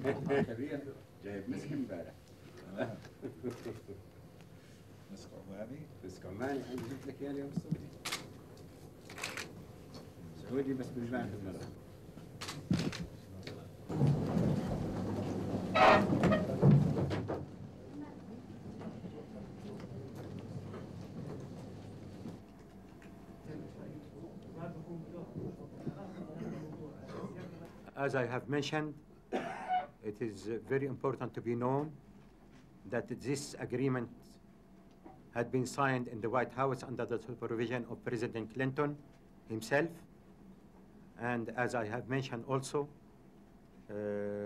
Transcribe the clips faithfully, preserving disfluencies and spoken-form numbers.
جايب مسك امبارح. مسك عماني؟ مسك عماني عندي جبت لك اياه اليوم السعودي. سعودي بس بالجماعة المرة. As I have mentioned, it is very important to be known that this agreement had been signed in the White House under the supervision of President Clinton himself. And as I have mentioned also, uh,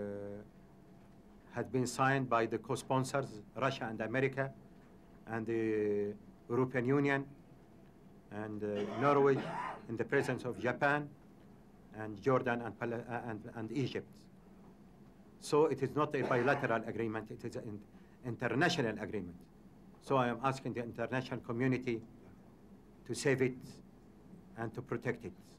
had been signed by the co-sponsors, Russia and America, and the European Union, and uh, Norway, in the presence of Japan, and Jordan, and, Pal uh, and, and Egypt. So it is not a bilateral agreement, it is an international agreement. So I am asking the international community to save it and to protect it.